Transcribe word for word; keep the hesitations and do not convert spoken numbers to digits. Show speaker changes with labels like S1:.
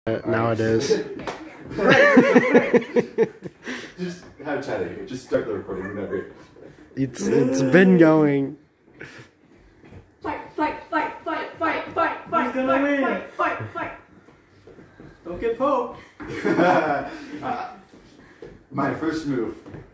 S1: Uh, now it is.
S2: Just have chatting. Just start the recording whenever.
S1: It's it's been going.
S3: Fight! Fight! Fight! Fight! Fight! Fight! Fight!
S4: Who's gonna
S3: fight,
S4: win?
S3: Fight! Fight! Fight!
S4: Don't get poked.
S2: uh, my first move